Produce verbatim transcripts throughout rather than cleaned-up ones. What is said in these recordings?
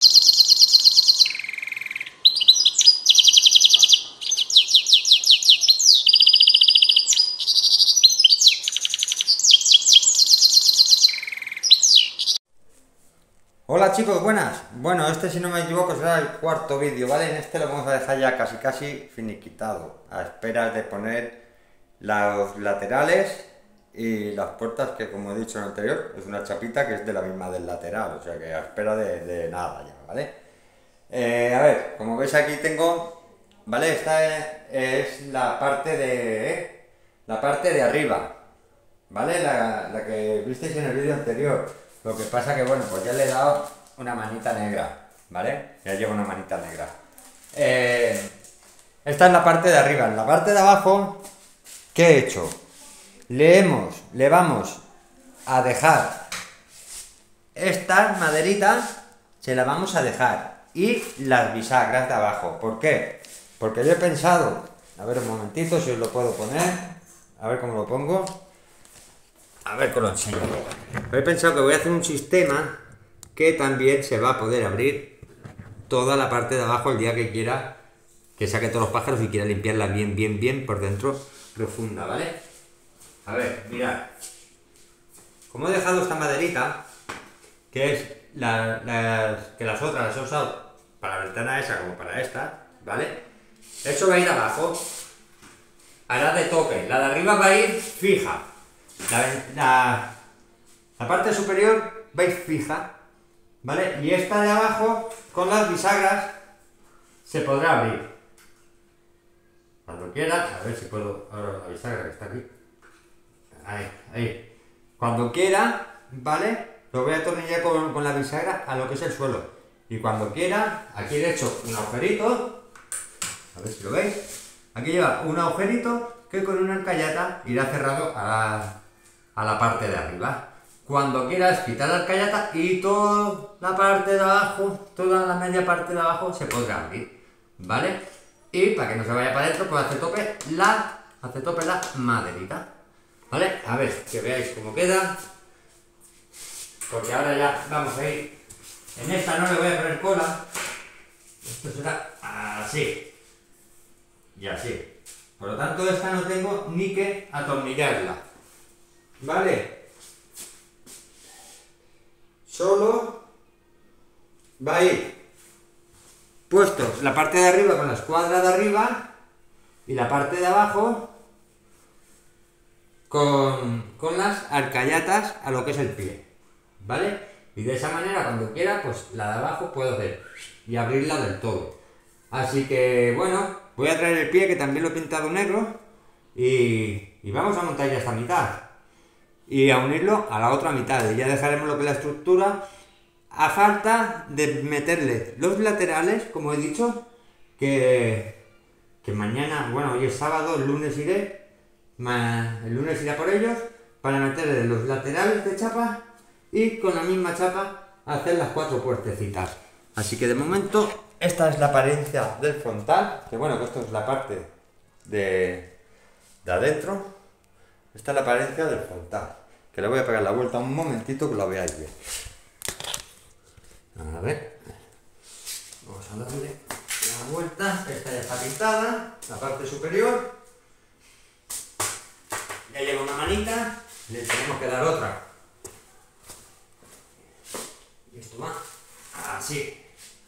Hola chicos, buenas. Bueno, este si no me equivoco será el cuarto vídeo, ¿vale? En este lo vamos a dejar ya casi casi finiquitado, a espera de poner los laterales y las puertas, que como he dicho en el anterior, es una chapita que es de la misma del lateral, o sea que a espera de, de nada ya, ¿vale? Eh, a ver, como veis aquí tengo, ¿vale? Esta es, es la parte de... ¿eh? la parte de arriba, ¿vale? La, la que visteis en el vídeo anterior. Lo que pasa que, bueno, pues ya le he dado una manita negra, ¿vale? Ya llevo una manita negra. Eh, esta es la parte de arriba. En la parte de abajo, ¿qué he hecho? Le hemos, le vamos a dejar estas maderitas, se las vamos a dejar. Y las bisagras de abajo. ¿Por qué? Porque yo he pensado, a ver un momentito si os lo puedo poner, a ver cómo lo pongo. A ver, cómo lo enseño. He pensado que voy a hacer un sistema que también se va a poder abrir toda la parte de abajo el día que quiera, que saque todos los pájaros y quiera limpiarla bien, bien, bien por dentro, profunda, ¿vale? A ver, mirad. Como he dejado esta maderita, que es la, la, que las otras las he usado para la ventana esa como para esta, ¿vale? Eso va a ir abajo, hará de tope, la de arriba va a ir fija. La, la, la parte superior va a ir fija, ¿vale? Y esta de abajo, con las bisagras, se podrá abrir. Cuando quiera, a ver si puedo, ahora la bisagra que está aquí. Ahí, ahí. Cuando quiera, ¿vale? Lo voy a atornillar con, con la bisagra a lo que es el suelo. Y cuando quiera, aquí le he hecho un agujerito, a ver si lo veis. Aquí lleva un agujerito que con una alcayata irá cerrado a la... a la parte de arriba. Cuando quieras quitar la alcayata y toda la parte de abajo, toda la media parte de abajo se podrá abrir, ¿vale? Y para que no se vaya para adentro, pues hace tope la, hace tope la maderita, ¿vale? A ver, que veáis cómo queda, porque ahora ya vamos a ir. En esta no le voy a poner cola, esto será así y así. Por lo tanto, esta no tengo ni que atornillarla. ¿Vale? Solo va a ir puesto la parte de arriba con la escuadra de arriba y la parte de abajo con, con las alcayatas a lo que es el pie, ¿vale? Y de esa manera cuando quiera, pues la de abajo puedo hacer y abrirla del todo. Así que bueno, voy a traer el pie, que también lo he pintado negro, y, y vamos a montar ya esta mitad y a unirlo a la otra mitad, y ya dejaremos lo que es la estructura, a falta de meterle los laterales, como he dicho, que, que mañana, bueno, hoy es sábado, el lunes iré, el lunes iré por ellos, para meterle los laterales de chapa y con la misma chapa hacer las cuatro puertecitas. Así que de momento esta es la apariencia del frontal, que bueno, que esto es la parte de, de adentro. Esta es la apariencia del frontal, que le voy a pegar la vuelta un momentito que lo veáis bien. A ver, vamos a darle la vuelta. Esta ya está pintada, la parte superior. Ya lleva una manita, le tenemos que dar otra. Y esto va así.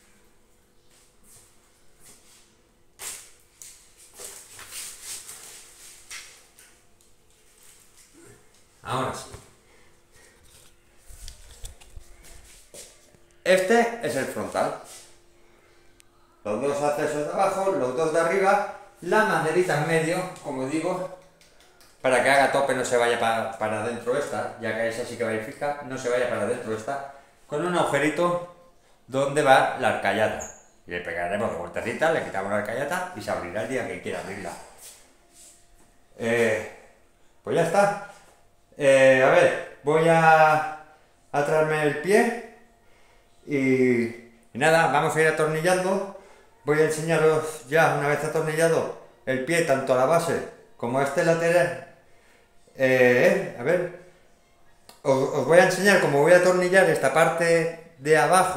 Ahora sí. Este es el frontal. Los dos accesos de abajo, los dos de arriba, la maderita en medio, como digo, para que haga tope, no se vaya para, para adentro esta, ya que esa sí que va a ir fija, no se vaya para adentro esta, con un agujerito donde va la alcayata. Y le pegaremos de vueltecita, le quitamos la alcayata y se abrirá el día que quiera abrirla. Eh, pues ya está. Eh, a ver, voy a, a traerme el pie y, y nada, vamos a ir atornillando. Voy a enseñaros ya, una vez atornillado el pie, tanto a la base como a este lateral. Eh, a ver, os, os voy a enseñar cómo voy a atornillar esta parte de abajo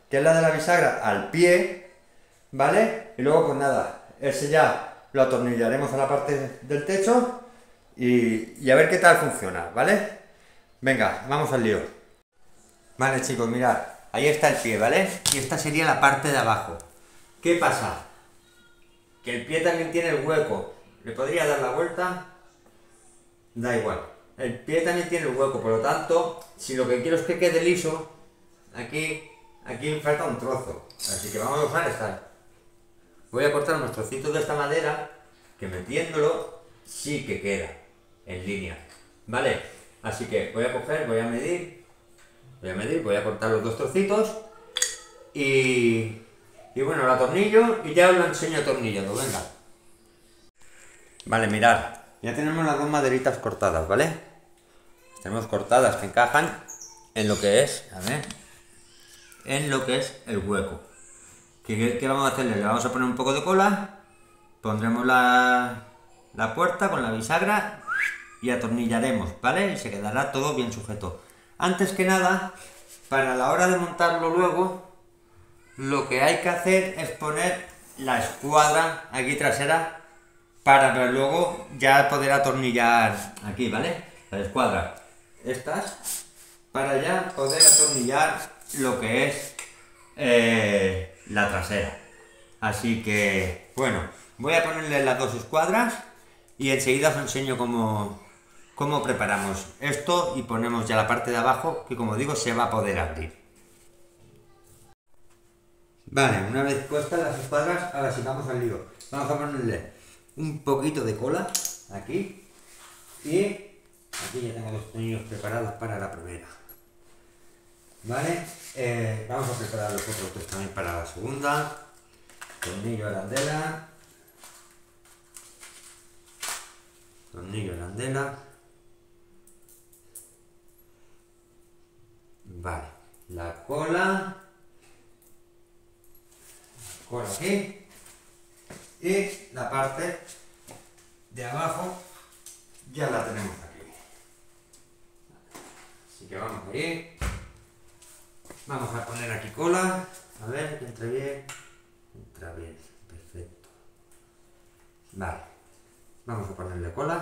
que es la de la bisagra, al pie, ¿vale? Y luego pues nada, ese ya lo atornillaremos a la parte del techo y, y a ver qué tal funciona, ¿vale? Venga, vamos al lío. Vale chicos, mirad, ahí está el pie, ¿vale? Y esta sería la parte de abajo. ¿Qué pasa? Que el pie también tiene el hueco. ¿Le podría dar la vuelta? Da igual. El pie también tiene el hueco, por lo tanto, si lo que quiero es que quede liso, aquí, aquí me falta un trozo. Así que vamos a usar esta. Voy a cortar unos trocitos de esta madera, que metiéndolo sí que queda en línea. ¿Vale? Así que voy a coger, voy a medir, voy a medir, voy a cortar los dos trocitos y... Y bueno, lo atornillo y ya os lo enseño atornillado, venga. Vale, mirad, ya tenemos las dos maderitas cortadas, ¿vale? Las tenemos cortadas que encajan en lo que es, a ver, en lo que es el hueco. ¿Qué, qué vamos a hacerle? Le vamos a poner un poco de cola, pondremos la, la puerta con la bisagra y atornillaremos, ¿vale? Y se quedará todo bien sujeto. Antes que nada, para la hora de montarlo luego, lo que hay que hacer es poner la escuadra aquí trasera para luego ya poder atornillar aquí, ¿vale? La escuadra, estas, para ya poder atornillar lo que es eh, la trasera. Así que, bueno, voy a ponerle las dos escuadras y enseguida os enseño cómo, cómo preparamos esto y ponemos ya la parte de abajo que, como digo, se va a poder abrir. Vale, una vez puestas las escuadras, ahora sí vamos al lío. Vamos a ponerle un poquito de cola aquí y aquí ya tengo los tornillos preparados para la primera. Vale, eh, vamos a preparar los otros tres también para la segunda. Tornillo de arandela, tornillo de arandela. Vale, la cola. Por aquí y la parte de abajo ya la tenemos aquí, así que vamos a ir, vamos a poner aquí cola, a ver que entre bien, entra bien, perfecto. Vale, vamos a ponerle cola,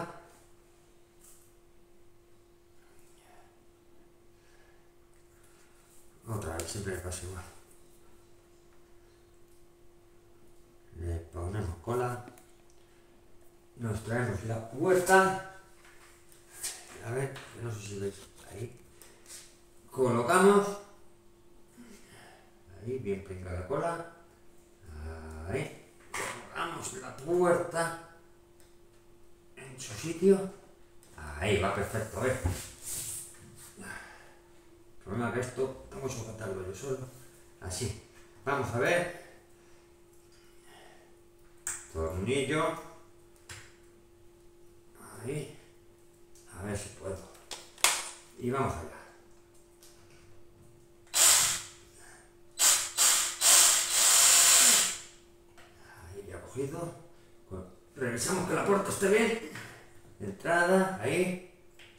otra vez, siempre me pasa igual. Le ponemos cola, nos traemos la puerta, a ver, no sé si veis, ahí, colocamos, ahí, bien pegada la cola, ahí, colocamos la puerta en su sitio, ahí va perfecto, a ver. El problema es que esto, tengo que sujetarlo yo solo, así, vamos a ver. Tornillo, ahí, a ver si puedo, y vamos allá. Ahí ya cogido, revisamos que la puerta esté bien, entrada, ahí.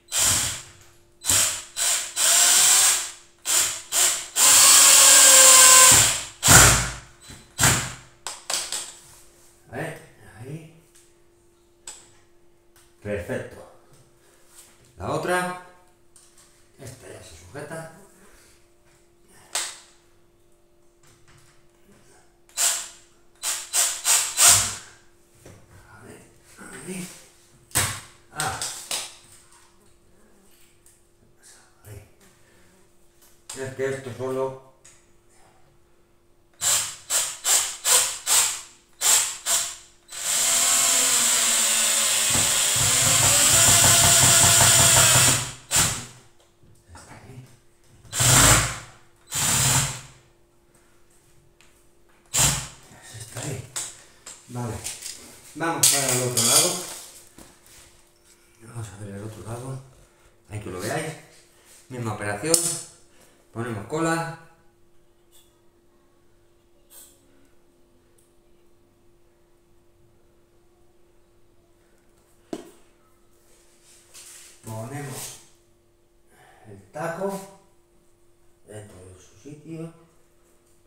Ahí. Perfecto. La otra, esta ya se sujeta. A ver, ahí. Ah. Ahí. Es que esto solo... Vale, vamos para el otro lado. Vamos a ver el otro lado. Ahí que lo veáis. Misma operación. Ponemos cola. Ponemos el taco dentro de su sitio.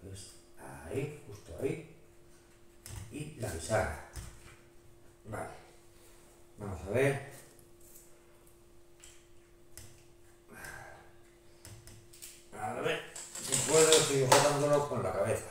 Ahí, justo ahí. Y la bisagra. Vale. Vamos a ver. A ver si puedo, estoy botándolo con la cabeza.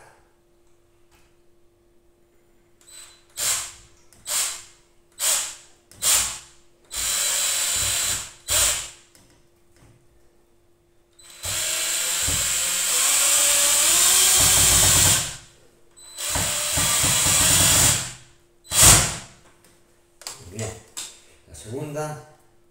Bien, la segunda.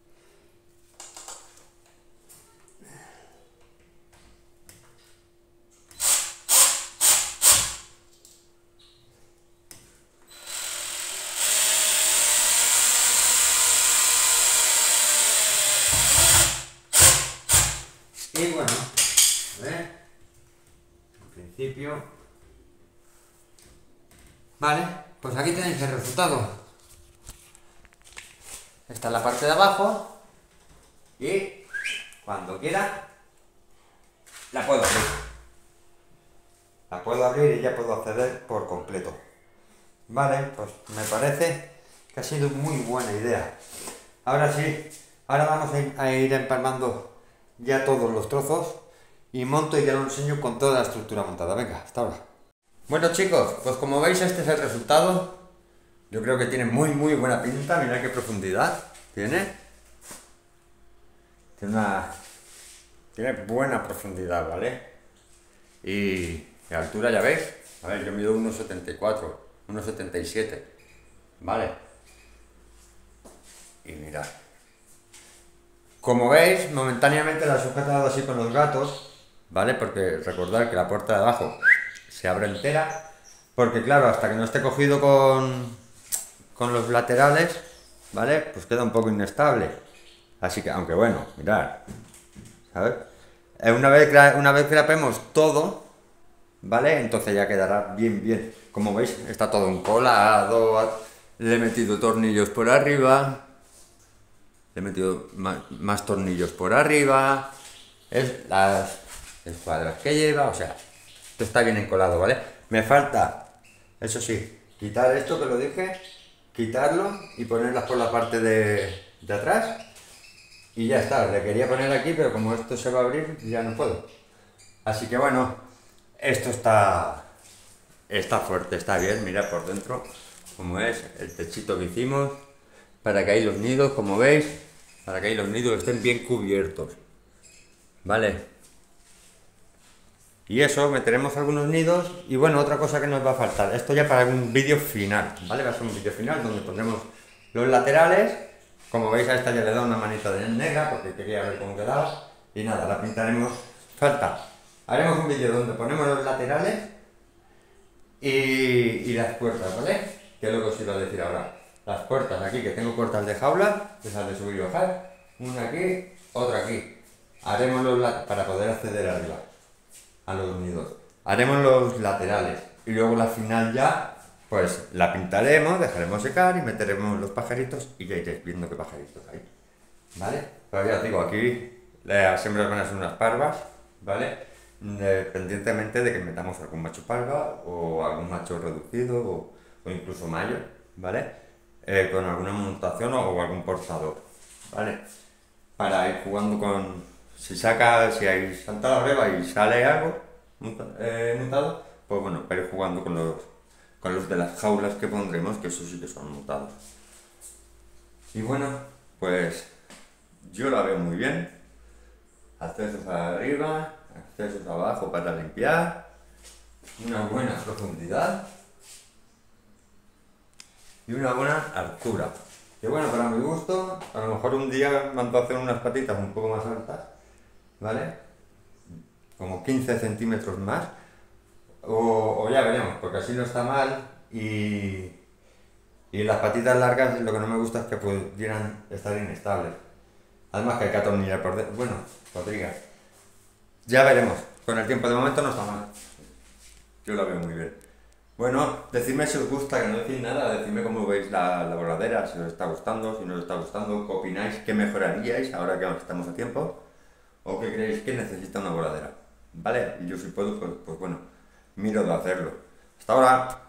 Y bueno, a ver, en principio, vale, pues aquí tenéis el resultado. Esta es la parte de abajo y cuando quiera la puedo abrir. La puedo abrir y ya puedo acceder por completo. Vale, pues me parece que ha sido muy buena idea. Ahora sí, ahora vamos a ir, a ir empalmando ya todos los trozos y monto y ya lo enseño con toda la estructura montada. Venga, hasta ahora. Bueno chicos, pues como veis este es el resultado. Yo creo que tiene muy muy buena pinta. Mirad qué profundidad tiene. Tiene una... Tiene buena profundidad, ¿vale? Y la altura ya veis. A ver, yo mido uno setenta y cuatro, uno setenta y siete, ¿vale? Y mirad. Como veis, momentáneamente la he sujetado así con los gatos, ¿vale? Porque recordad que la puerta de abajo se abre entera, porque claro, hasta que no esté cogido con, con los laterales, ¿vale? Pues queda un poco inestable. Así que, aunque bueno, mirad, ¿sabes? Una vez, una vez que grapemos todo, ¿vale? Entonces ya quedará bien, bien. Como veis, está todo encolado, le he metido tornillos por arriba. Le he metido más, más tornillos por arriba, es las escuadras que lleva, o sea, esto está bien encolado, ¿vale? Me falta, eso sí, quitar esto que lo dije, quitarlo y ponerlas por la parte de, de atrás y ya está. Le quería poner aquí, pero como esto se va a abrir, ya no puedo. Así que bueno, esto está, está fuerte, está bien, mira por dentro como es el techito que hicimos, para que ahí los nidos, como veis, para que ahí los nidos estén bien cubiertos, ¿vale? Y eso, meteremos algunos nidos y bueno, otra cosa que nos va a faltar, esto ya para un vídeo final, ¿vale? Va a ser un vídeo final donde pondremos los laterales, como veis a esta ya le he dado una manita de negra porque quería ver cómo quedaba y nada, la pintaremos, falta, haremos un vídeo donde ponemos los laterales y, y las puertas, ¿vale? Que es lo que os iba a decir ahora. Las puertas aquí, que tengo puertas de jaula, esas de subir y bajar, una aquí, otra aquí. Haremos los para poder acceder arriba a los nidos. Haremos los laterales y luego la final ya, pues la pintaremos, dejaremos secar y meteremos los pajaritos y ya iréis viendo qué pajaritos hay, ¿vale? Pero ya os digo, aquí siempre van a ser unas parvas, ¿vale? Independientemente de que metamos algún macho parva o algún macho reducido o, o incluso mayor, ¿vale? Eh, con alguna montación o, o algún portador, ¿vale? Para ir jugando con... Si saca, si hay salta la breva y sale algo eh, mutado, pues bueno, para ir jugando con los, con los de las jaulas que pondremos, que eso sí que son mutados. Y bueno, pues yo la veo muy bien. Accesos arriba, accesos abajo para limpiar, una buena profundidad y una buena altura. Que bueno, para mi gusto, a lo mejor un día mando a hacer unas patitas un poco más altas, ¿vale? Como quince centímetros más, o, o ya veremos, porque así no está mal y, y las patitas largas lo que no me gusta es que pudieran estar inestables. Además que hay que atornillar por dentro, bueno, podría. Ya veremos, con el tiempo de momento no está mal. Yo la veo muy bien. Bueno, decidme si os gusta, que no decís nada, decidme cómo veis la, la voladera, si os está gustando, si no os está gustando, qué opináis, qué mejoraríais ahora que estamos a tiempo, o qué creéis que necesita una voladera, ¿vale? Y yo si puedo, pues, pues bueno, miro de hacerlo. Hasta ahora.